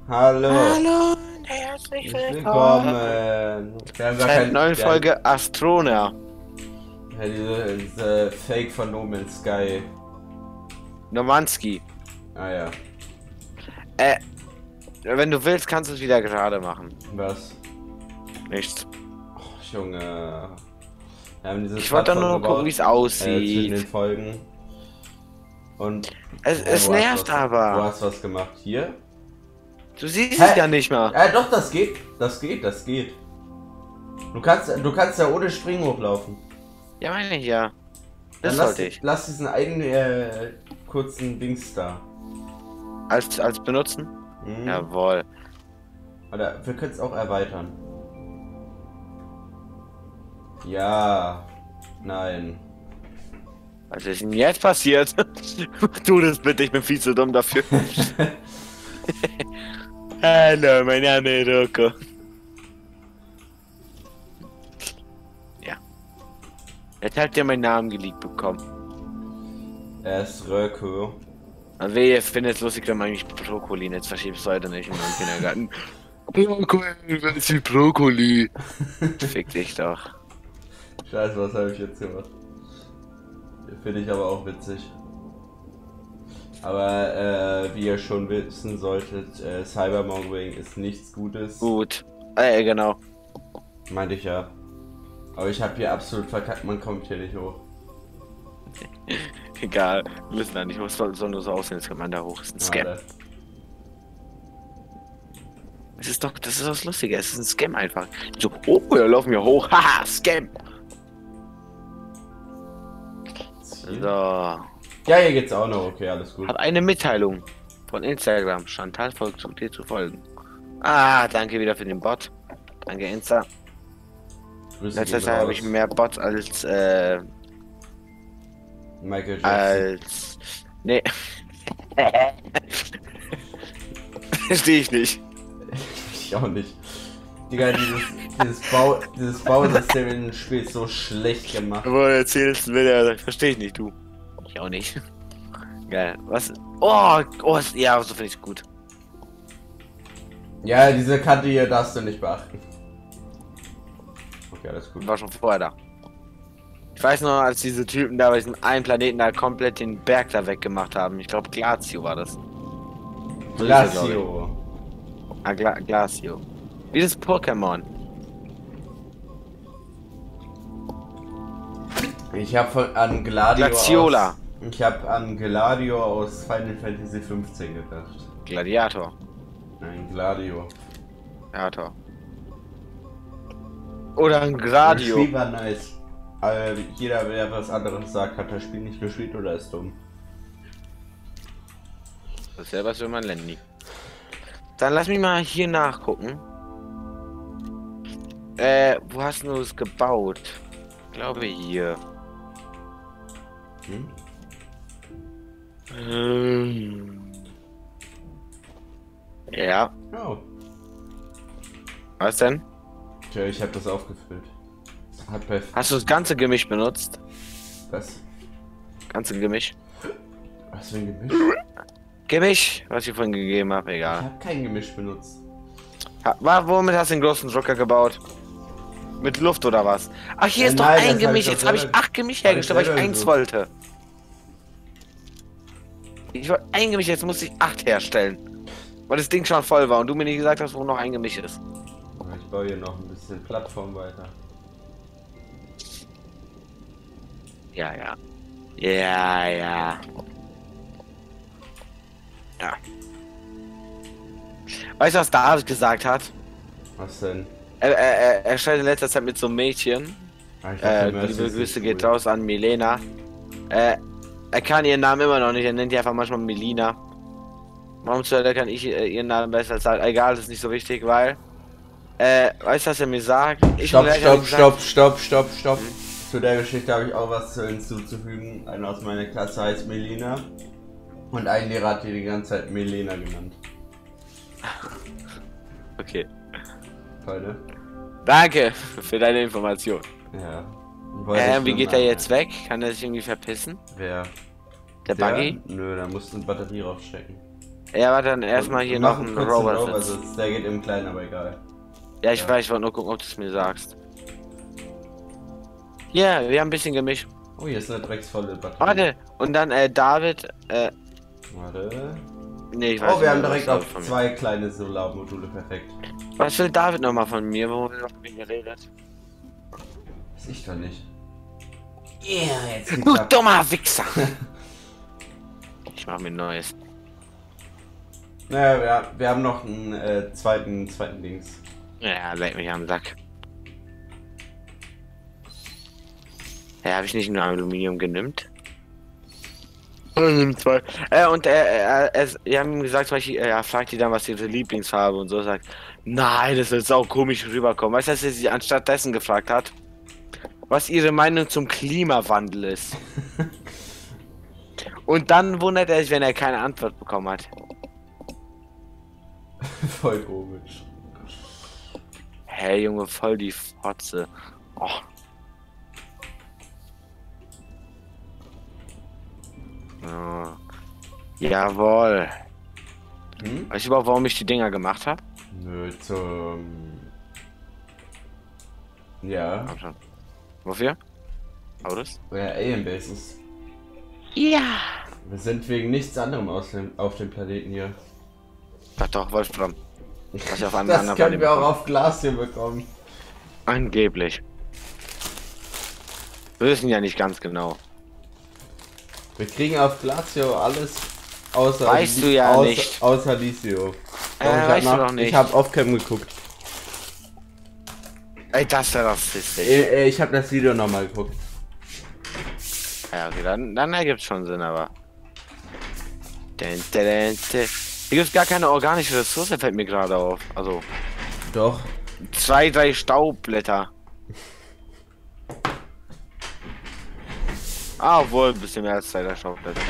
Hallo, Hallo und herzlich willkommen willkommen. Wir haben zu gar einer kein, neuen Folge Astronia. ja, diese Fake von No Man's Sky. Nomanski. Ah ja, Äh, wenn du willst, kannst du es wieder gerade machen. was? Nichts. Och, Junge. Wir haben diese Ich wollte doch nur Plattform gucken, wie es gebaut, zwischen den aussieht. Folgen. Und Es wo hast nervt was, wo aber. hast du was gemacht? Hier? Du siehst Hä? es ja nicht mal. Ja, doch, das geht. Das geht, das geht. Du kannst ja ohne Springen hochlaufen. Ja, meine ich ja. Das Dann sollte ich. lass diesen einen kurzen Dings da. Als benutzen? Mhm. Jawohl. Oder wir können es auch erweitern. Ja. Nein. Was ist denn jetzt passiert? Tu das bitte, ich bin viel zu dumm dafür. Hallo, mein Name ist Rocco. Ja. Jetzt habt ihr meinen Namen geleakt bekommen. Er ist Röko. Und wehe, findet es lustig, wenn man mich Brokkoli nennt. Verschiebst du heute nicht in meinem Kindergarten. Brokkoli, was ist die Brokkoli? Fick dich doch. Scheiße, was habe ich jetzt gemacht? Finde ich aber auch witzig. Aber wie ihr schon wissen solltet, Cybermongering ist nichts Gutes. Gut. Genau. Meinte ich ja. Aber ich habe hier absolut verkackt, man kommt hier nicht hoch. Egal. Wir müssen da nicht hoch. Es soll nur so aussehen, als kann man da hoch. Das ist ein Scam. Warte. Das ist doch das Lustige. Es ist ein Scam einfach. So, oh, wir laufen hier hoch. Haha, Scam. So. Ja, hier geht's auch noch. Okay, alles gut. Hab eine Mitteilung von Instagram. Chantal folgt zu dir zu folgen. Ah, danke wieder für den Bot. Danke, Insta. Grüße Letztes gehen Jahr habe ich raus. mehr Bots als, Michael Jackson. als... Nee. Verstehe ich nicht. Ich auch nicht. Digga, dieses Bausystem in dem Spiel ist so schlecht gemacht. Wo du erzählst, will er sagt, verstehe ich nicht, du. Ich auch nicht. Geil. Was? Oh, ja, so finde ich gut. Ja, diese Kante hier darfst du nicht beachten. Okay, alles gut. War schon vorher da. Ich weiß noch, als diese Typen da bei diesem einen Planeten da komplett den Berg da weggemacht haben. Ich glaube, Glacio war das. So hieß er, glaub ich. Glacio. Ah, Glacio. Wie das Pokémon. Ich habe an Gladio Glaciola. Ich habe an Gladio aus Final Fantasy 15 gedacht. Gladiator. Nein, Gladio. Gladiator. Oder ein Das Gradio. Spiel war nice. Jeder, wer was anderes sagt, hat das Spiel nicht gespielt oder ist dumm. Das ist ja was für mein Landy. Dann lass mich mal hier nachgucken. Wo hast du es gebaut? Ich glaube hier. Hm? Ja. Oh. Was denn? Tja, ich habe das aufgefüllt. Hat bei Hast du das ganze Gemisch benutzt? was? Ganze Gemisch? Was für ein Gemisch? Gemisch, was ich vorhin gegeben habe, Ich egal. habe kein Gemisch benutzt. Womit hast du den großen Drucker gebaut? Mit Luft oder was? Ach, hier ist doch Nein, ein das hab Gemisch. ich doch Jetzt habe ich selber- 8 Gemisch hab ich hergestellt, weil ich selber 1 gesucht. wollte. Ich wollte ein Gemisch, jetzt musste ich 8 herstellen. Weil das Ding schon voll war und du mir nicht gesagt hast, wo noch ein Gemisch ist. Ich baue hier noch ein bisschen Plattform weiter. Ja, ja. Ja, ja. Ja. Weißt du, was David gesagt hat? Was denn? Er stellt in letzter Zeit mit so einem Mädchen. Ah, ich dachte, Mercy Liebe ist Grüße nicht geht cool. raus an Milena. Er kann ihren Namen immer noch nicht, er nennt die einfach manchmal Melina. Warum zur Hölle kann ich ihren Namen besser als sagen? Egal, das ist nicht so wichtig, weil. Weißt du, was er mir sagt? Stopp, und er stopp, hat gesagt- stopp. Zu der Geschichte habe ich auch was hinzuzufügen. Einer aus meiner Klasse heißt Melina. Und ein Lehrer hat die ganze Zeit Melena genannt. Okay. Toll, ne? Danke für deine Information. Ja. Wie geht er jetzt weg? Kann er sich irgendwie verpissen? Wer? Der Buggy? Nö, da musst du eine Batterie rausstecken. Ja, warte, dann erstmal hier noch ein Rover sitzt. Rover-Sitz. Der geht im Kleinen, aber egal. Ja, ich weiß, ich wollte nur gucken, ob du es mir sagst. Ja, wir haben ein bisschen gemischt. Oh, hier ist eine drecksvolle Batterie. Warte, und dann David, Warte. nee, ich weiß Oh, wir haben was direkt David auch von mir. 2 kleine Solarmodule, perfekt. Was will David nochmal von mir, wo wir noch mit mir redet? Weiß ich doch nicht. Yeah, jetzt Du dummer Wichser! Ich mach mir ein neues. Naja, wir haben noch einen zweiten Dings. Ja, leck mich am Sack. Ja, habe ich nicht nur Aluminium genimmt? Nimm zwei. Wir haben ihm gesagt, zum Beispiel, er fragt die dann, was ihre Lieblingsfarbe und so, sagt, nein, das wird sau komisch rüberkommen. Weißt du, dass er sie anstatt dessen gefragt hat? Was ihre Meinung zum Klimawandel ist. Und dann wundert er sich, wenn er keine Antwort bekommen hat. Voll komisch. Hey Junge, voll die Fotze. Oh. Oh. Jawohl. Weißt du überhaupt, warum ich die Dinger gemacht habe? Nö, ja. Komm schon. Wofür? Autos? Ja, Alien Bases. Ja. Wir sind wegen nichts anderem auf dem Planeten hier. Doch, Wolfsbram. Was ich auf Das können wir auch auf Glas hier bekommen. Angeblich. Wir wissen ja nicht ganz genau. Wir kriegen auf Glacio alles außer Weißt du ja nicht. Außer Licio. Weißt du noch nicht. Ich habe Offcam geguckt. Ey, das wäre rassistisch. Ich habe das Video nochmal geguckt. Ja, okay, dann ergibt es schon Sinn, aber. Hier gibt es gar keine organische Ressource, fällt mir gerade auf. Also. Doch. 2, 3 Staubblätter. Ah, obwohl, ein bisschen mehr als 2, 3 Staubblätter.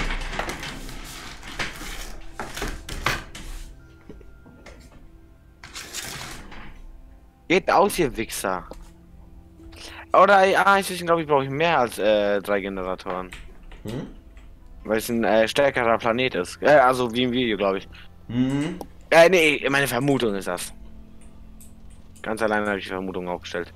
Geht aus, ihr Wichser. Oder, ich glaube, ich brauche mehr als 3 Generatoren. Weil es ein stärkerer Planet ist. Also wie im Video, glaube ich. Nee, meine Vermutung ist das. Ganz alleine habe ich die Vermutung aufgestellt.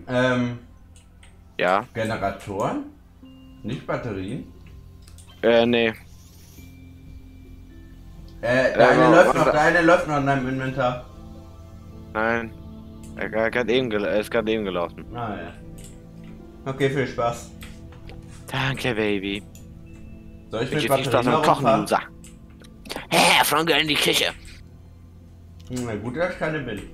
Ja. Generatoren? Nicht Batterien? Nee. Der eine läuft noch in deinem Inventar. Nein. Er ist gerade eben gelaufen. Ah ja. Okay, viel Spaß. Danke, Baby. Soll ich Viel mit Spaß Batterien beim Kochen, rumfahren? Loser. Hä, Franke in die Küche. Na gut, dass ich keine bin.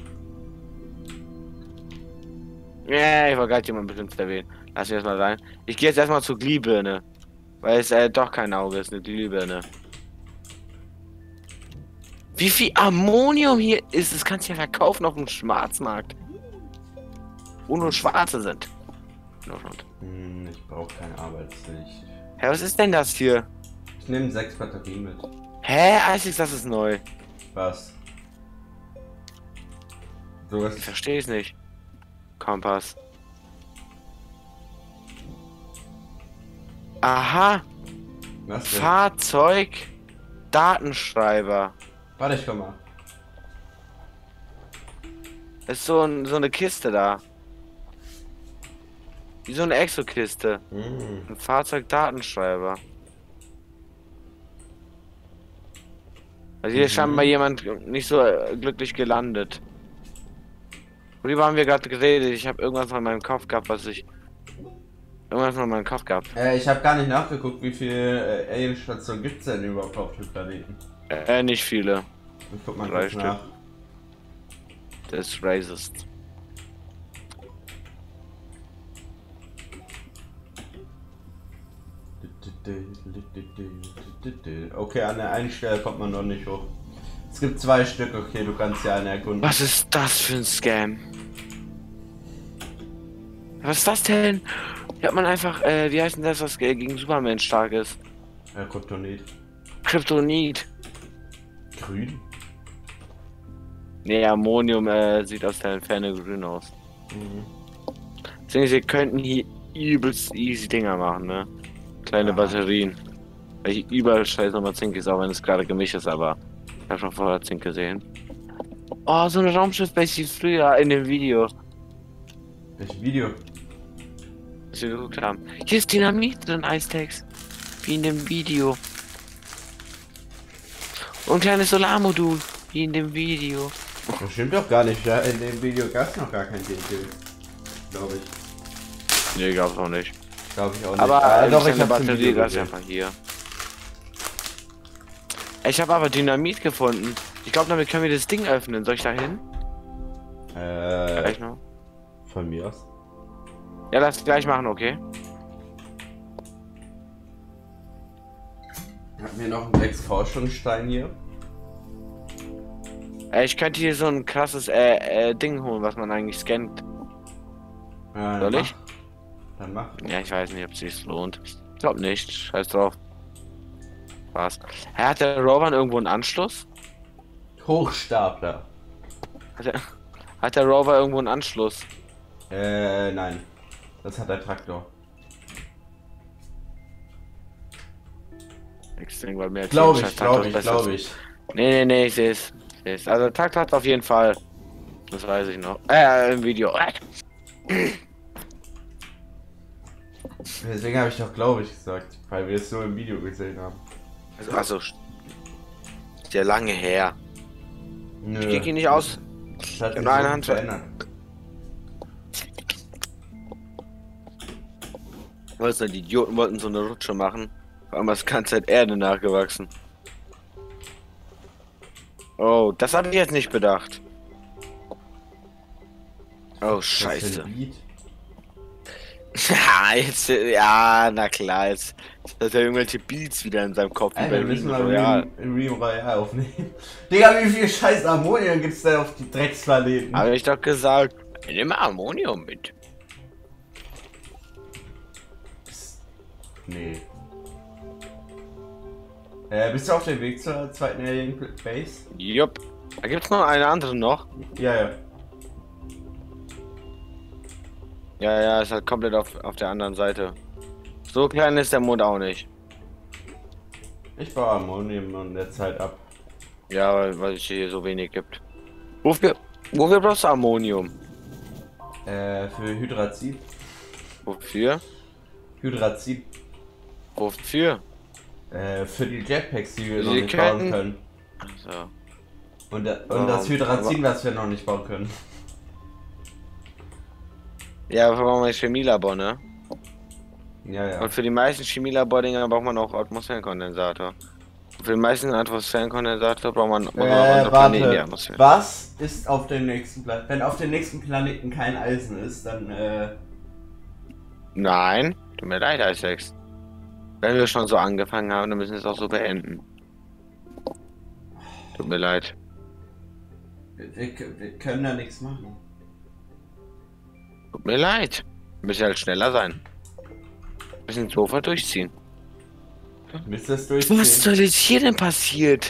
Ja, ich wollte gerade jemand bestimmt erwähnen. Lass mich das mal sein. Ich gehe jetzt erstmal zur Glühbirne. Weil es doch kein Auge ist, eine Glühbirne. Wie viel Ammonium hier ist, das kannst du ja verkaufen auf dem Schwarzmarkt. Wo nur Schwarze sind. Ich brauche keine Arbeitslicht. Hä, was ist denn das hier? Ich nehme 6 Batterien mit. Hä, Eisig, das ist neu. Was? Sowas. Ich verstehe es nicht. Kompass. Aha. Was denn? Fahrzeug. Datenschreiber. Warte, ich komm mal. Das ist so eine Kiste da. Wie so eine Exo-Kiste. Ein Fahrzeugdatenschreiber. Also hier ist scheinbar jemand nicht so glücklich gelandet. Worüber haben wir gerade geredet? Ich habe irgendwas von meinem Kopf gehabt, Irgendwas von meinem Kopf gehabt. Ich habe gar nicht nachgeguckt, wie viele Alien-Stationen gibt es denn überhaupt auf dem Planeten. Nicht viele. Ich guck mal 3 kurz Stück. nach. Das ist racist. Okay, an der einen Stelle kommt man noch nicht hoch. Es gibt 2 Stück, okay, du kannst ja eine erkunden. Was ist das für ein Scam? Was ist das denn? Hier hat man einfach, wie heißt denn das, was gegen Superman stark ist? Kryptonit. Kryptonit. Grün? Nee, Ammonium sieht aus der Ferne grün aus. Deswegen, sie könnten hier übelst easy Dinger machen, ne? Kleine Batterien. Weil ich überall scheiß nochmal Zink ist, auch wenn es gerade gemischt ist, aber ich habe schon vorher Zink gesehen. Oh, so ein Raumschiff-Base wie früher in dem Video, Welches Video? das wir geguckt haben. Hier ist Dynamit drin, Eistex. Wie in dem Video. Und ein kleines Solarmodul, wie in dem Video. Das stimmt doch gar nicht, ja? In dem Video gab es noch gar kein TNT. Glaube ich. Nee, gab's auch nicht. Glaube ich auch nicht. Aber doch, ich eine habe Batterie, das ist einfach hier. Ich habe aber Dynamit gefunden. Ich glaube, damit können wir das Ding öffnen. Soll ich da hin? Gleich noch. Von mir aus. Ja, lass gleich machen, okay? Hatten wir noch einen Ex-Forschungsstein hier? Ich könnte hier so ein krasses Ding holen, was man eigentlich scannt. Soll ich? Dann mach. Ja, ich weiß nicht, ob es sich lohnt. Ich glaube nicht. Scheiß drauf. Was? Hat der Rover irgendwo einen Anschluss? Hochstapler. Hat der Rover irgendwo einen Anschluss? Nein. Das hat der Traktor. Extrem, weil mehr Glaube ich. Nee, ich sehe es. Also der Traktor hat auf jeden Fall. Das weiß ich noch. Im Video. Deswegen habe ich doch glaube ich gesagt, weil wir es so im Video gesehen haben. Also sehr lange her. Nö. Ich krieg ihn nicht aus. Das hat sich in einer so Hand verändert. Was denn, die Idioten wollten so eine Rutsche machen. Vor allem ist ganze Zeit Erde nachgewachsen. Oh, das habe ich jetzt nicht bedacht. Oh, Was für ein scheiße. Beat? Ja, na klar, jetzt hat er irgendwelche Beats wieder in seinem Kopf. Ey, wie wir bei müssen Realm mal Royale. in Realm Royale aufnehmen. Digga, wie viel scheiß Ammonium gibt's denn auf die Drecksplaneten? Habe ich doch gesagt. Nimm mal Ammonium mit. Nee. Bist du auf dem Weg zur zweiten Alien Base? Jupp. Da gibt's noch eine andere noch. Ja. Ja, ist halt komplett auf der anderen Seite. So klein ist der Mond auch nicht. Ich baue Ammonium in der Zeit ab. Ja, weil es hier so wenig gibt. Wofür brauchst du Ammonium? Für Hydrazid. Wofür? Hydrazid. Wofür? Für die Jetpacks, die wir Sie noch nicht bauen können- können. So. Und das Hydrazin, was wir noch nicht bauen können. Ja, dafür brauchen wir ein Chemielabor, ne? Ja. Und für die meisten Chemielabordinger braucht man auch Atmosphärenkondensator. Und für die meisten Atmosphärenkondensator braucht man unsere Planeten in die Atmosphäre. Was ist auf dem nächsten Planeten? Wenn auf dem nächsten Planeten kein Eisen ist, dann Nein, tut mir leid, Isaacs. Wenn wir schon so angefangen haben, dann müssen wir es auch so beenden. Tut mir leid. wir können da nichts machen. Tut mir leid. Wir müssen halt schneller sein. Wir müssen Sofa durchziehen. Willst du das durchziehen? Was soll jetzt hier denn passiert?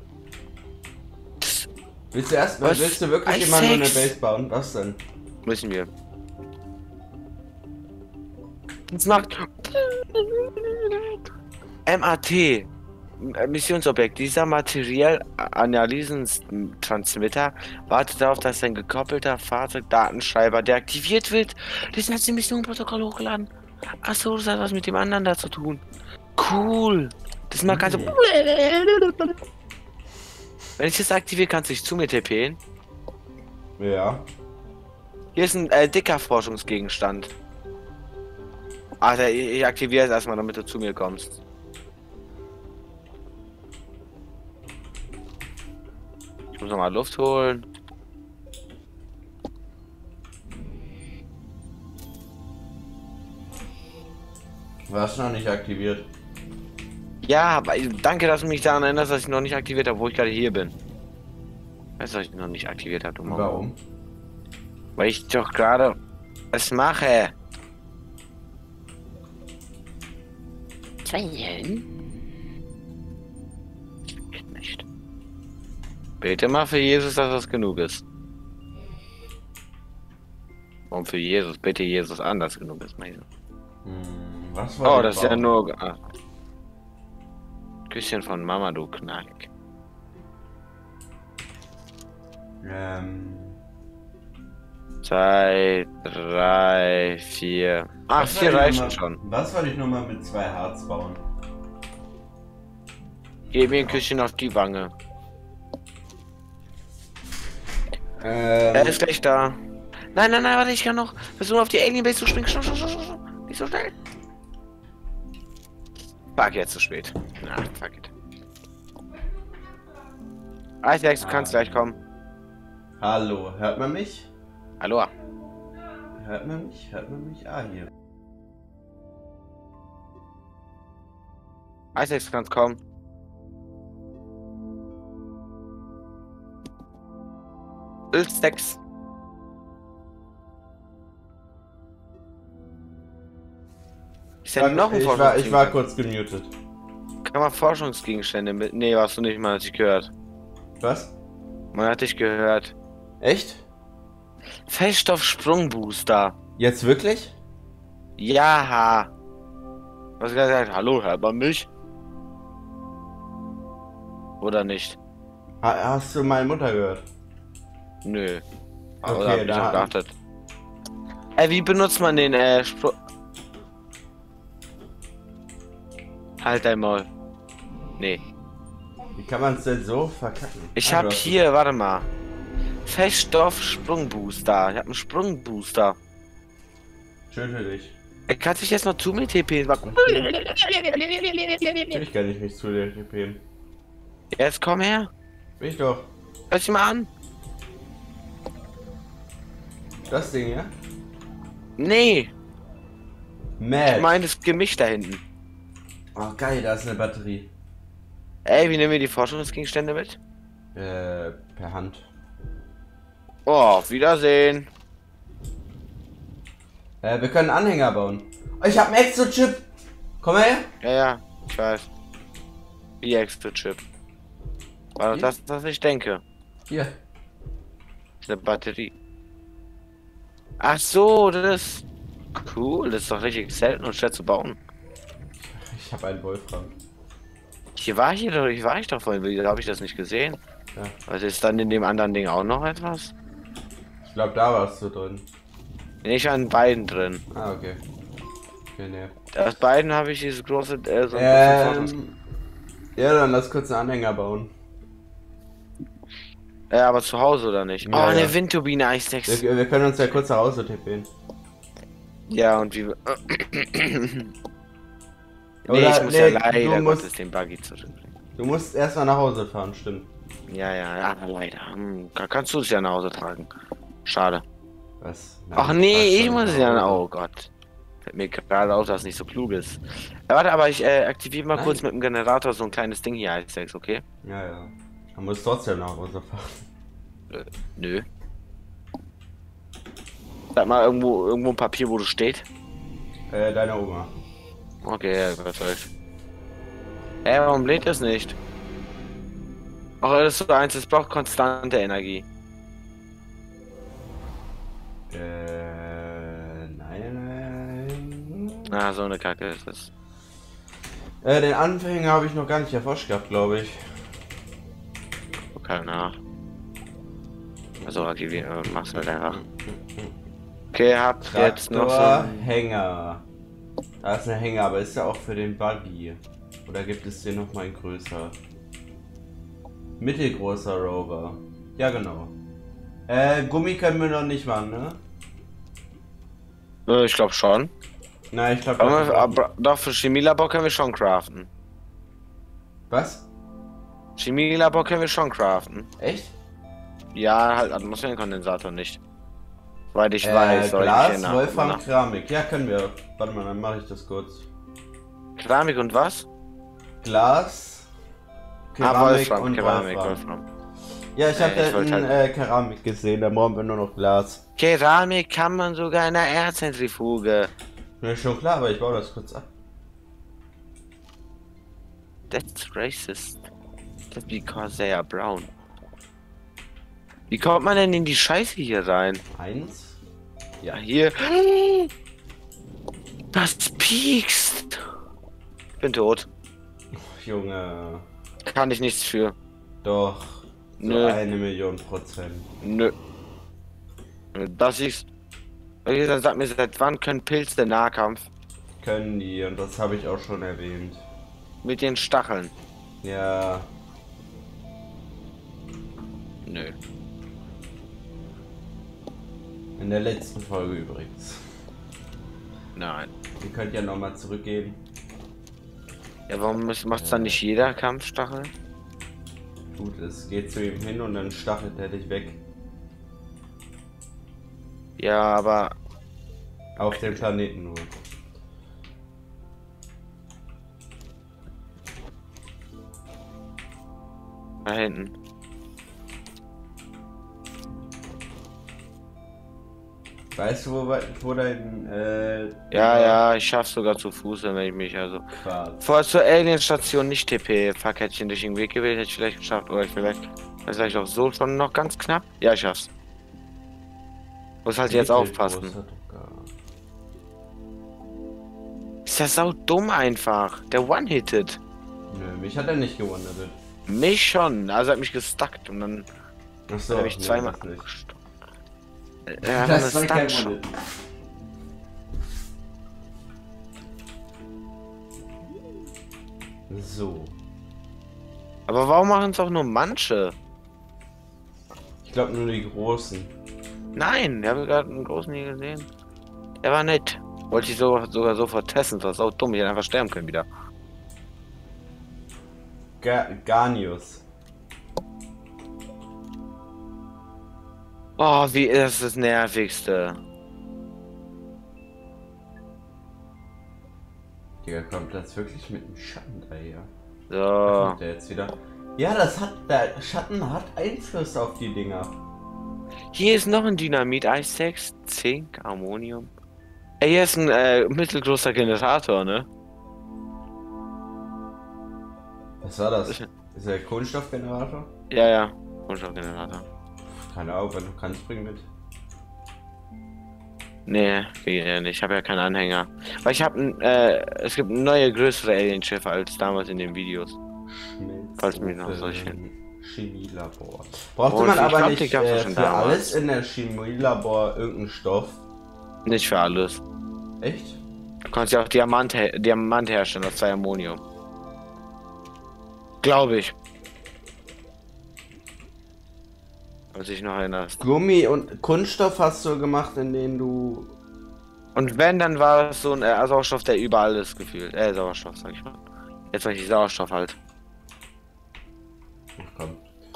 Willst du wirklich immer nur eine Base bauen? Was denn? Müssen wir. Das macht MAT. Missionsobjekt. Dieser Material-Analysen-Transmitter wartet darauf, dass ein gekoppelter Fahrzeugdatenschreiber deaktiviert wird. Das hat die Mission-Protokoll hochgeladen. Achso, das hat was mit dem anderen da zu tun. Cool. Das macht ganz so. Wenn ich das aktiviere, kannst du dich zu mir TPen. Ja. Hier ist ein dicker Forschungsgegenstand. Alter, ich aktiviere es erstmal, damit du zu mir kommst. Ich muss nochmal Luft holen. Warst noch nicht aktiviert. Ja, aber danke, dass du mich daran erinnerst, dass ich noch nicht aktiviert habe, wo ich gerade hier bin. Weißt du, dass ich noch nicht aktiviert habe, du Mauer? Warum? Weil ich doch gerade es mache. Geht nicht. Bete mal für Jesus, dass das genug ist. Warum für Jesus? Bitte Jesus an, dass genug ist, meine. Was Oh, das ist ja nur. Küsschen von Mama, du Knack. 2, 3, 4. Ach, 4 reichen schon. Was wollte ich nochmal mit 2 Harz bauen? Gib mir ein Küsschen auf die Wange. Er ist gleich da. Nein, nein, nein, warte, ich kann noch. Versuch auf die Alien Base zu springen. Schnell. Nicht so schnell. Fuck, jetzt zu spät. Na, fuck it. Isaac, du kannst gleich kommen. Hallo, hört man mich? Hallo. Hört man mich? Hört man mich? Ah, hier. Isaac, du kannst kommen. Ölstacks. Ist ja noch ein Forschungsgegenstand. Ich war kurz gemutet. Kann man Forschungsgegenstände mit. Nee, warst du nicht, man hat dich gehört. Was? Man hat dich gehört. Echt? Feststoff-Sprungbooster. Jetzt wirklich? Ja. Was hat er gesagt? Hallo, hört man mich? Oder nicht? Hast du meine Mutter gehört? Nö. Aber Okay, da hab ich noch geachtet. Wie benutzt man den Halt dein Maul. Nee. Wie kann man es denn so verkacken? Ich hab hier, warte mal. Feststoff-Sprungbooster. Ich hab einen Sprungbooster. Schön für dich. Er kann sich jetzt noch zu mir TP. Natürlich kann ich mich zu dir TPen. Jetzt komm her. Bin ich doch. Hör dich mal an. Das Ding, ja? Nee. Mad. Ich meine das Gemisch da hinten. Oh geil, da ist eine Batterie. Ey, wie nehmen wir die Forschungsgegenstände mit? Per Hand. Oh, auf Wiedersehen. Wir können Anhänger bauen. Oh, ich hab einen Exo-Chip. Komm her. Ja, ich weiß. Wie extra Chip. War doch das, was ich denke. Hier. Das ist eine Batterie. Ach so, das ist cool. Das ist doch richtig selten und schwer zu bauen. Ich habe einen Wolfram. Hier war ich doch vorhin. Wieso habe ich das nicht gesehen? Ja. Was ist dann in dem anderen Ding auch noch etwas? Ich glaube, da warst du drin. Bin ich an beiden drin. Ah, okay. Okay, ne. Aus beiden habe ich dieses große, ja, dann lass kurz einen Anhänger bauen. aber zu Hause oder nicht? Ja, oh, eine ja. Windturbine Eistex. Wir können uns ja kurz nach Hause tippen. Ja, und wie. Nee, Oder, ich muss nee, ja leider du musst- Gottes den Buggy zurückbringen. Du musst erstmal nach Hause fahren, stimmt. Ja, leider. Kannst du es ja nach Hause tragen. Schade. Was? Ach Nein, nee, passt ich schon muss nach ja. Hause. Oh Gott. Fällt mir gerade auf, dass es nicht so klug ist. Ja, warte, aber ich aktiviere mal Nein. kurz mit dem Generator so ein kleines Ding hier als Sex, okay? Ja. Man muss trotzdem nach Hause fahren. Nö. Sag mal irgendwo ein Papier, wo du steht. Deine Oma. Okay, ja, überzeugt. Warum lädt es nicht? Ach, das ist so eins, es braucht konstante Energie. Nein. Ah, so eine Kacke ist es. Den Anfänger habe ich noch gar nicht erforscht gehabt, glaube ich. Okay, nach. Also aktivieren, mach's halt einfach. Okay, habt jetzt noch so. Hänger. Da ist ein Hänger, aber ist ja auch für den Buggy. Oder gibt es den noch mal in größer? Mittelgroßer Rover. Ja, genau. Gummi können wir noch nicht machen, ne? Ich glaube schon. Nein, ich glaube Aber doch, für Chemielabor können wir schon craften. Was? Chemielabor können wir schon craften. Echt? Ja, halt Atmosphärenkondensator nicht. Weil ich weiß, soll ich Glas, mich Wolfram, Keramik. Ja, können wir. Warte mal, dann mache ich das kurz. Keramik und was? Glas, Keramik und Keramik, Wolfram. Wolfram. Ja, ich habe ich wollte da Keramik gesehen, da brauchen wir nur noch Glas. Keramik kann man sogar in der Erdzentrifuge. Mir ist schon klar, aber ich baue das kurz ab. That's racist. That's because they are brown. Wie kommt man denn in die Scheiße hier rein? 1. Ja, hier. Das piekst. Ich bin tot. Junge. Kann ich nichts für. Doch. So Nö. 1.000.000%. Nö. Das ist. Dann sag mir, seit wann können Pilze Nahkampf? Können die, und das habe ich auch schon erwähnt. Mit den Stacheln. Ja. Nö. In der letzten Folge übrigens. Nein. Ihr könnt ja nochmal zurückgehen. Ja, warum macht's dann nicht jeder Kampfstachel? Gut, es geht zu ihm hin und dann stachelt er dich weg. Ja, aber. Auf dem Planeten nur. Da hinten. Weißt du, wo dein, Ja, ich schaff's sogar zu Fuß, wenn ich mich also. Quarz. Vorher zur Alien-Station nicht TP-Fahrkästchen durch den Weg gewählt, hätte ich vielleicht geschafft. Oder vielleicht auch so schon noch ganz knapp. Ja, ich schaff's. Muss halt jetzt aufpassen. Ist ja sau dumm einfach. Der One-Hitted. Nö, mich hat er nicht gewonnen. Mich schon. Also hat mich gestuckt und dann Achso, habe ich zweimal. das nicht. Ja, Das war eine kein Stunt One-Hit. So. Aber warum machen es auch nur manche? Ich glaube nur die Großen. Nein, ich habe gerade einen großen hier gesehen. Der war nett. Wollte ich sogar sofort testen, das war so dumm, ich hätte einfach sterben können wieder. Garnius. Oh, wie ist das Nervigste? Digga, kommt das wirklich mit dem Schatten da hier? So. Da kommt der jetzt wieder. Ja, der Schatten hat Einfluss auf die Dinger. Hier ist noch ein Dynamit, Eisex, Zink, Ammonium. Ey, hier ist ein mittelgroßer Generator, ne? Was war das? Ist der Kohlenstoffgenerator? Ja. Kohlenstoffgenerator. Keine Ahnung, wenn du kannst, bring mit. Nee, geht ja nicht. Ich habe ja keinen Anhänger. Weil ich habe es gibt neue, größere Alien-Schiffe als damals in den Videos. Falls mir noch solche. Chemielabor. Brauchte Und man ich aber glaub, nicht die gab's ja schon für damals. alles in der Chemielabor irgendeinen Stoff? Nicht für alles. Echt? Du kannst ja auch Diamant herstellen aus 2 Ammonium. Glaube ich. Als ich noch erinnerst. Gummi und Kunststoff hast du gemacht, in denen du... Und wenn, dann war es so ein Sauerstoff, der überall ist gefühlt. Sauerstoff, sag ich mal. Jetzt sag ich Sauerstoff halt. Ach, komm.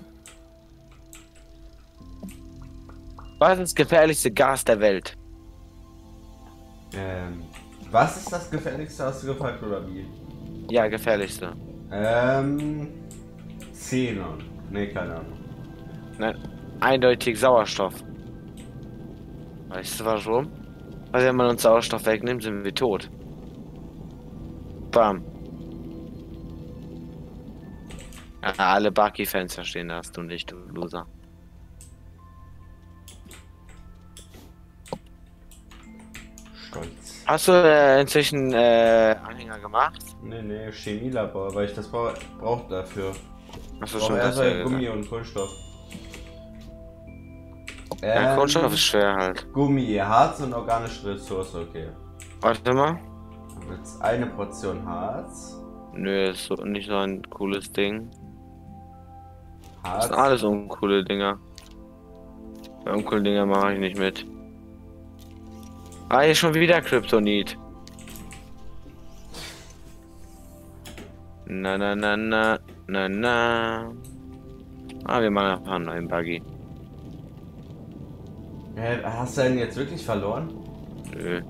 Was ist das gefährlichste Gas der Welt? Was ist das gefährlichste, hast du gefragt, oder wie? Ja, gefährlichste. Xenon. Ne, keine Ahnung. Nein, eindeutig Sauerstoff. Weißt du warum? Weil wenn man uns Sauerstoff wegnimmt, sind wir tot. Bam. Ja, alle Bucky-Fans verstehen das, du nicht, du Loser. Stolz. Hast du inzwischen Anhänger gemacht? Ne, Chemielabor, weil ich das brauche dafür. Hast du Ich schon brauche das erstmal Gummi und Kohlenstoff. Ja, Kohlenstoff ist schwer halt. Gummi, Harz und organische Ressource, okay. Warte mal. Jetzt eine Portion Harz. Nö, ist so, nicht so ein cooles Ding. Das Harz. sind alles uncoole Dinger. Bei uncoolen Dinger mache ich nicht mit. Ah, hier schon wieder Kryptonit. Na. Ah, wir machen einfach einen neuen Buggy. Hast du denn jetzt wirklich verloren? Nö.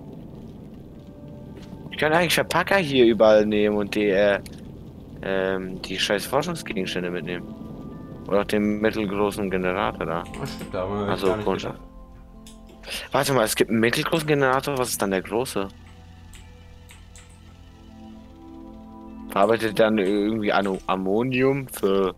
Ich kann eigentlich Verpacker hier überall nehmen und die scheiß Forschungsgegenstände mitnehmen. Oder auch den mittelgroßen Generator da. Oh, stimmt, da haben wir Also gar nicht Kohlenstoff. gedacht. Warte mal, es gibt einen mittelgroßen Generator, was ist dann der große? Arbeitet dann irgendwie an Ammonium für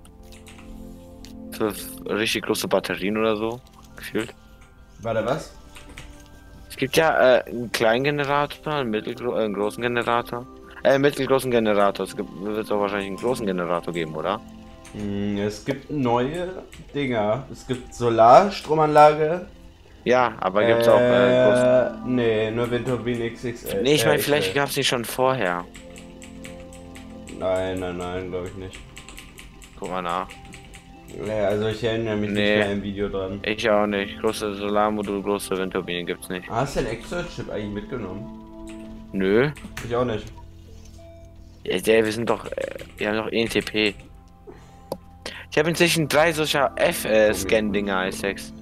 richtig große Batterien oder so? Gefühlt. Warte, was? Es gibt ja einen kleinen Generator, einen großen Generator. Mittelgroßen Generator. Wird es auch wahrscheinlich einen großen Generator geben, oder? Es gibt neue Dinger. Es gibt Solarstromanlage. Ja, aber gibt's auch großen. Nee, nur Windturbine XXL. Nee, ich meine, vielleicht XL. gab's die schon vorher. Nein, glaube ich nicht. Guck mal nach. Ja, also ich erinnere mich nicht Nee. mehr im Video dran. Ich auch nicht. Große Solarmodul, große Windturbine gibt's nicht. Hast du den Extra-Chip eigentlich mitgenommen? Nö. Ich auch nicht. Ja, wir sind doch. Wir haben doch ENTP. Ich habe inzwischen 3 solcher F-Scan-Dinger, Isaacs.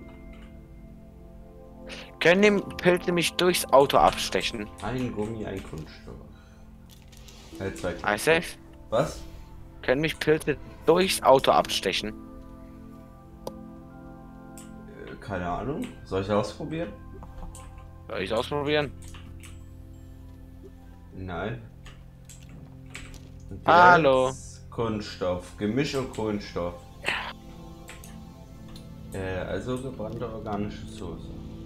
Können die Pilze mich durchs Auto abstechen? Ein Gummi, ein Kunststoff. Zwei. Isaacs? Was? Können mich Pilze durchs Auto abstechen? Keine Ahnung. Soll ich ausprobieren? Soll ich ausprobieren? Nein. Hallo. Kunststoff. Gemisch und Kohlenstoff. Also gebrannte organische Soße.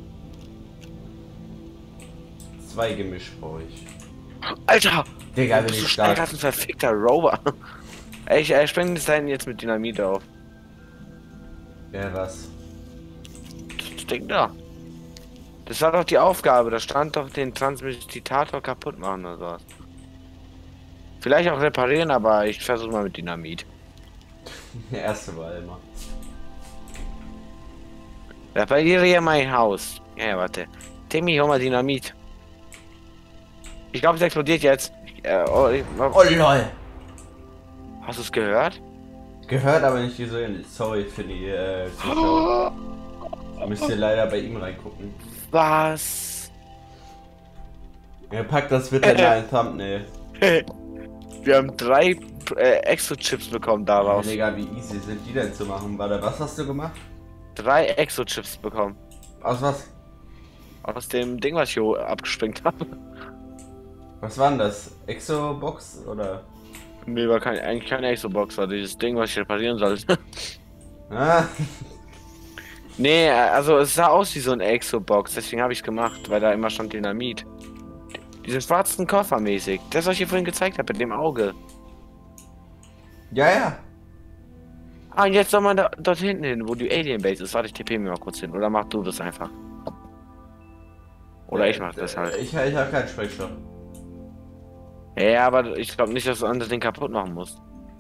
2 Gemisch brauche ich. Alter! Digga, bin Bist ich du schnell stark. als ein verfickter Rover. Ich spreng das da hinten jetzt mit Dynamit auf. Ja, was? Das Ding da. Das war doch die Aufgabe. Da stand doch den Transmutator kaputt machen oder sowas. Vielleicht auch reparieren, aber ich versuche mal mit Dynamit. Der erste war immer. Repariere hier mein Haus. Ja, warte. Timmy, hol mal Dynamit. Ich glaube, es explodiert jetzt. Oh lol! Hast du es gehört? Gehört, aber nicht gesehen. Sorry für die Zuschauer. Müsst ihr leider bei ihm reingucken. Was? Er packt das bitte in ein Thumbnail. Wir haben 3 Exo-Chips bekommen daraus. Digga, wie easy sind die denn zu machen? Warte, was hast du gemacht? 3 Exo-Chips bekommen. Aus was? Aus dem Ding, was ich hier abgesprengt habe. Was war denn das? Exo-Box oder? Nee, war eigentlich keine Exo-Box, war dieses Ding, was ich reparieren sollte. Ah, Nee, also es sah aus wie so eine Exo-Box, deswegen habe ich es gemacht, weil da immer stand Dynamit. Diesen schwarzen Koffer mäßig. Das, was ich dir vorhin gezeigt habe, mit dem Auge. ja. Ah, und jetzt soll man da, dort hinten hin, wo die Alien Base ist. Warte, ich tippe mir mal kurz hin. Oder mach du das einfach. Oder ich mach das halt. Ich habe keinen Sprengstoff. Ja, aber ich glaube nicht, dass du das andere Ding kaputt machen musst.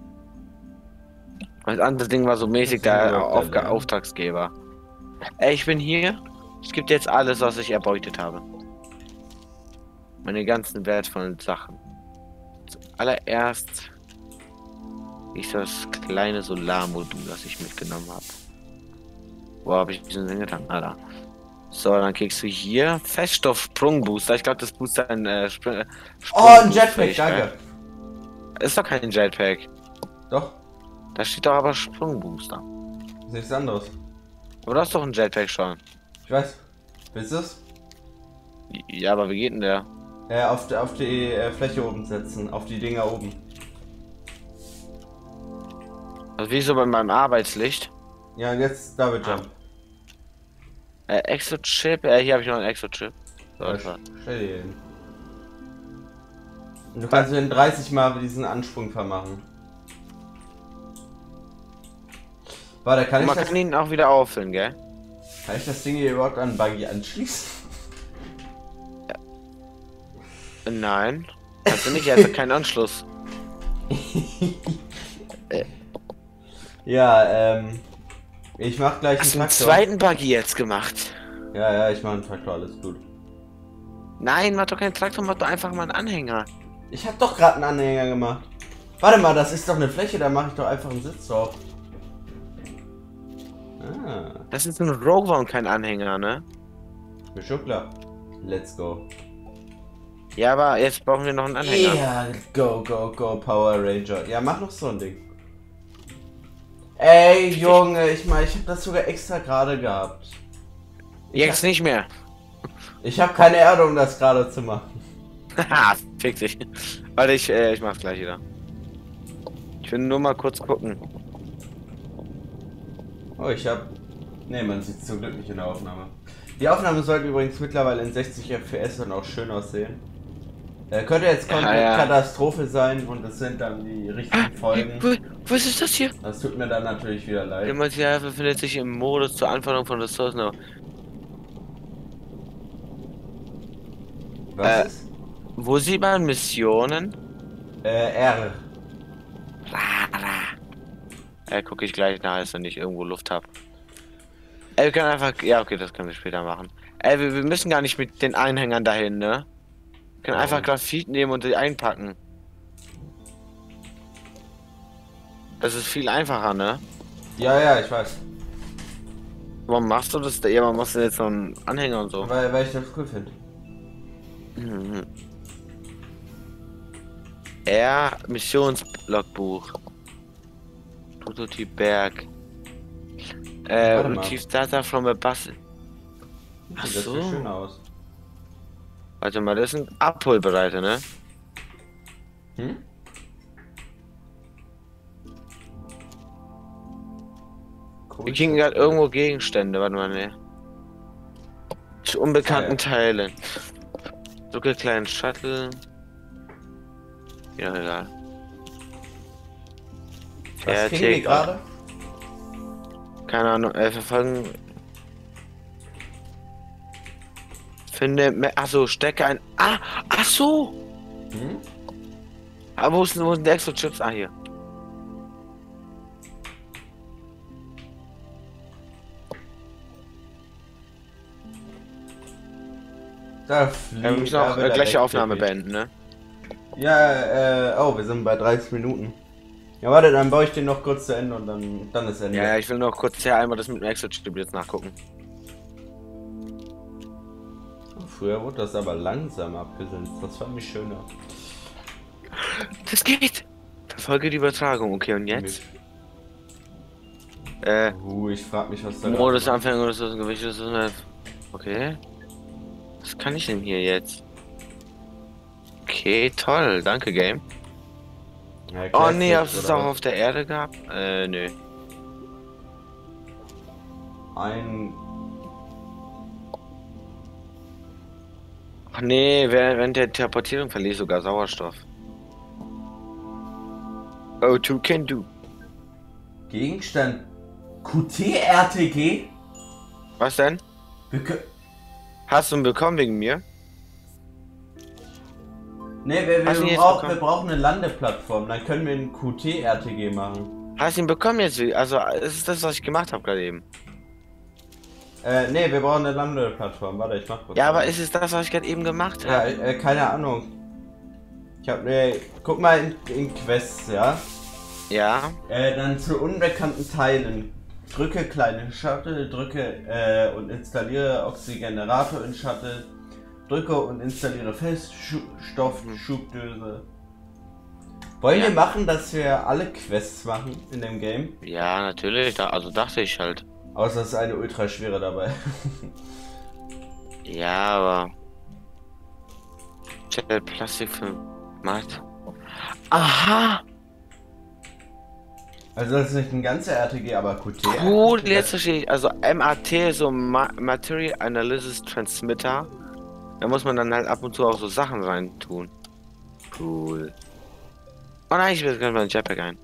Das andere Ding war so mäßig Das ist der überhaupt der Auftragsgeber. Ey, ich bin hier. Es gibt jetzt alles, was ich erbeutet habe. Meine ganzen wertvollen Sachen. Zuallererst ist das kleine Solarmodul, das ich mitgenommen habe. Wo habe ich diesen hingetan? Ah, da. So, dann kriegst du hier Feststoff-Sprungbooster. Ich glaube, das boostet ein Oh, ein Jetpack, danke. Ist doch kein Jetpack. Doch, Da steht doch aber Sprungbooster. ist nichts anderes. Aber du hast doch ein Jetpack schon. Ich weiß. Willst du es? Ja, aber wie geht denn der? Auf die Fläche oben setzen. Auf die Dinger oben. Also wie so bei meinem Arbeitslicht. Ja, und jetzt Double Jump. Exo-Chip. Hier habe ich noch einen Exo-Chip. So, Ja, etwa. stell dir hin. Und du kannst den 30 Mal diesen Ansprung vermachen. Warte, kann Und ich man kann ihn auch wieder auffüllen, gell? das Ding hier überhaupt an Buggy anschließen? Nein. Also nicht, er hat keinen Anschluss. Ja, ich mach gleich Hast du einen einen Traktor. zweiten Buggy jetzt gemacht? Ja, ich mach einen Traktor, alles gut. Nein, mach doch keinen Traktor, mach doch einfach mal einen Anhänger. Ich hab doch gerade einen Anhänger gemacht. Warte mal, das ist doch eine Fläche, da mache ich doch einfach einen Sitz drauf. Ah, Das ist ein Rover und kein Anhänger, ne? mir schon klar. Let's go. Ja, aber jetzt brauchen wir noch einen Anhänger. Ja, go, Power Ranger. Ja, mach noch so ein Ding. Ey, Junge, ich hab das sogar extra gerade gehabt. Jetzt nicht mehr. Ich habe keine Erde, um das gerade zu machen. Haha, fick dich. Warte, ich mach's gleich wieder. Ich will nur mal kurz gucken. Oh, Ne, man sieht zum Glück nicht in der Aufnahme. Die Aufnahme sollte übrigens mittlerweile in 60 FPS und auch schön aussehen. Könnte jetzt komplett Ja. Katastrophe sein und es sind dann die richtigen Folgen. Was ist das hier? Das tut mir dann natürlich wieder leid. Jemand hier befindet sich im Modus zur Anforderung von Ressourcen. Was ist? Wo sieht man Missionen? R. Gucke ich gleich nach, als wenn ich irgendwo Luft habe. Wir können einfach. Ja, okay, das können wir später machen. Wir müssen gar nicht mit den Einhängern dahin, ne? Wir können einfach Graphit nehmen und die einpacken. Das ist viel einfacher, ne? Ja, ich weiß. Warum machst du das? Ja, man machst du jetzt so einen Anhänger und so. Weil ich das cool finde. Mhm. Missionslogbuch. Prototyp Berg. Retrieve Data from a bus. Ach Das so. sieht schön aus. Warte mal, das sind Abholbereiter, ne? Hm? Wir kriegen gerade irgendwo Gegenstände, warte mal, ne? Zu unbekannten Teilen. Drücke kleinen Shuttle. Ja, egal. Was kriegen wir gerade? Keine Ahnung, verfolgen. Finde. Achso, stecke ein. Ach so! Hm? Aber wo sind die extra Chips? Ah, hier. Da Wir müssen auch gleiche Aufnahme beenden, ne? Ja, oh, wir sind bei 30 Minuten. Ja, warte, dann baue ich den noch kurz zu Ende und dann ist Ende. Ja, ich will noch kurz einmal das mit dem Exit-Chip jetzt nachgucken. Früher wurde das aber langsam abgesenzt, das fand ich schöner. Das geht! Verfolge die Übertragung, okay, und jetzt? Ich frag mich, was da Modus Anfänger oder so, Gewicht ist okay. Was kann ich denn hier jetzt? Okay, toll, danke Game. Ja, Oh nee, hast du es oder auch was? auf der Erde gehabt? Nö. Ach nee, während der Teleportierung verliert sogar Sauerstoff. O2 can do. Gegenstand QT-RTG? Was denn? Hast du ihn bekommen wegen mir? Ne, Hast du ihn jetzt wir bekommen? brauchen eine Landeplattform, dann können wir einen QT-RTG machen. Hast du ihn bekommen jetzt? Also, es ist das, was ich gemacht habe gerade eben. Ne, wir brauchen eine Landeplattform. Warte, ich mach kurz. Ja, aber ist es das, was ich gerade eben gemacht habe? Ja, keine Ahnung. Ich hab guck mal in Quests, ja? Ja. Dann zu unbekannten Teilen. Drücke kleine Shuttle, drücke und installiere Oxygenerator in Shuttle. Drücke und installiere Feststoffschubdöse. Wollen wir machen, dass wir alle Quests machen in dem Game? Ja, natürlich. Also dachte ich halt. Außer es ist eine ultra schwere dabei. Ja, aber. Gel Plastik für Matt. Aha! Also das ist nicht ein ganzer RTG, aber QT. Cool, jetzt verstehe ich. Also MAT ist so Material Analysis Transmitter. Da muss man dann halt ab und zu auch so Sachen rein tun. Cool. Oh nein, ich will gerade mal ein Jetpack ein.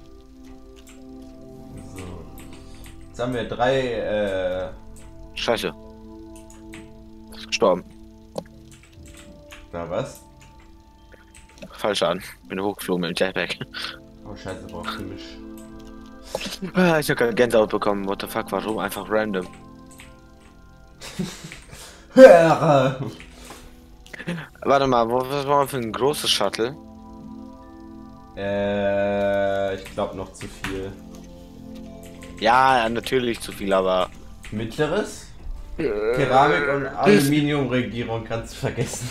So. Jetzt haben wir 3, Scheiße. Ist gestorben. Da was? Falsch an. Bin hochgeflogen mit dem Jetpack. Oh scheiße, braucht für mich. Ich hab gerade Gänsehaut bekommen. What the fuck, warum? Einfach random. Warte mal, was war für ein großes Shuttle? Ich glaube noch zu viel. Ja, natürlich zu viel, aber. Mittleres? Keramik und Aluminiumregierung kannst du vergessen.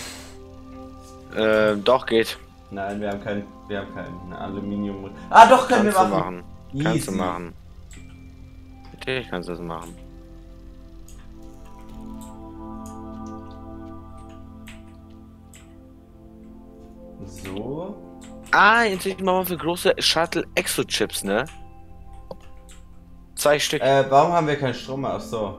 Doch geht. Nein, wir haben kein Aluminium. Ah, doch, können Kannst wir du machen. machen. Kannst du Easy. machen. Natürlich kannst du das machen. So. Ah, jetzt sieht man mal für große Shuttle Exo-Chips, ne? 2 Stück. Warum haben wir keinen Strom mehr? Ach so.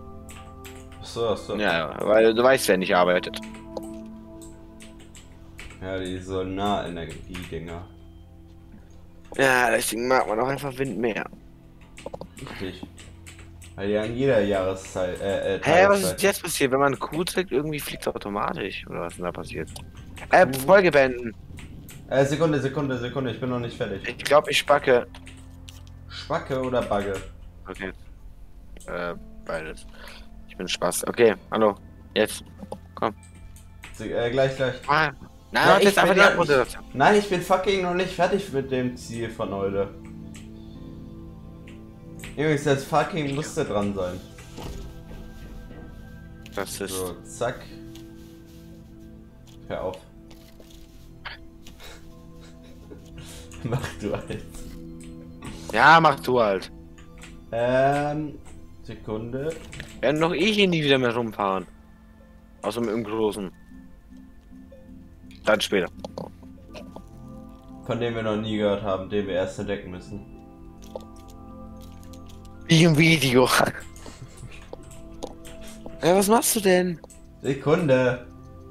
Ach so. Ja, weil du weißt, wer nicht arbeitet. Ja, die Solarenergie-Dinger. Ja, deswegen mag man auch einfach Wind mehr. Richtig. Weil die an jeder Jahreszeit, Hä, was ist Tageszeit. jetzt passiert? Wenn man Q drückt, irgendwie fliegt es automatisch. Oder was ist denn da passiert? Q? Folge beenden. Sekunde, ich bin noch nicht fertig. Ich glaube, ich spacke. Spacke oder Bagge? Okay. Beides. Ich bin Spaß. Okay, hallo. Jetzt. Komm. Gleich. Ah. Nein, Ja, warte jetzt einfach die noch Abmoderation. nicht, nein, ich bin fucking noch nicht fertig mit dem Ziel von heute. Jungs, das fucking musste dran sein. Das ist. So, zack. Hör auf. Mach du halt. Ja, mach du halt. Sekunde. Werden noch eh hier nie wieder mehr rumfahren. Außer mit dem Großen. Dann später. Von dem wir noch nie gehört haben, den wir erst entdecken müssen. Wie im Video. Ja, was machst du denn? Sekunde.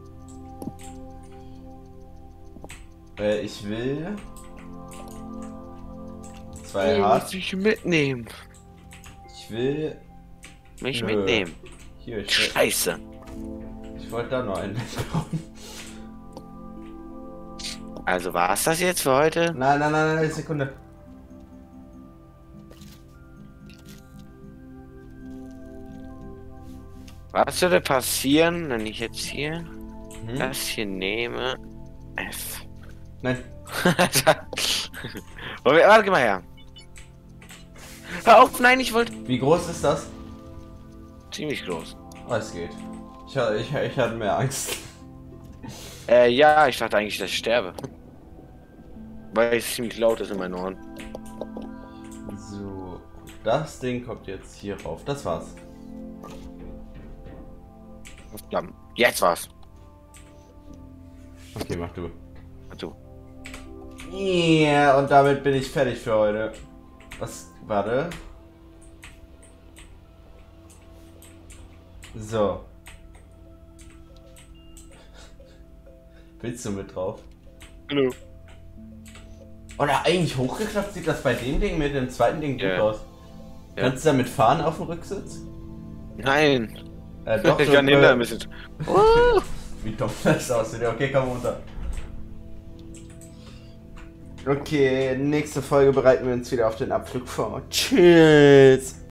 Ich will... Zwei Ich Hart. muss dich mitnehmen. Ich will... Mich Nö. mitnehmen. Hier, Scheiße. ich wollte da noch einen bauen. Also war's das jetzt für heute? Nein, Sekunde. Was würde passieren, wenn ich jetzt hier Hm? das hier nehme? F. Nein. Warte, geh mal her. Hör auf, nein, ich wollte. Wie groß ist das? Ziemlich groß. Oh, es geht. Ich hatte mehr Angst. Ja, ich dachte eigentlich, dass ich sterbe. Weil es ziemlich laut ist in meinen Ohren. So, das Ding kommt jetzt hier rauf. Das war's. Jetzt war's. Okay, mach du. Du. Ja, und damit bin ich fertig für heute. Was? Warte. So. Willst du mit drauf? Hallo. Oder eigentlich hochgeklappt sieht das bei dem Ding mit dem zweiten Ding gut Ja. aus. Ja. Kannst du damit fahren auf dem Rücksitz? Nein. Doch, Ich kann hinter ein bisschen. Wie dumm das aussieht. Okay, komm runter. Okay, nächste Folge bereiten wir uns wieder auf den Abflug vor. Tschüss.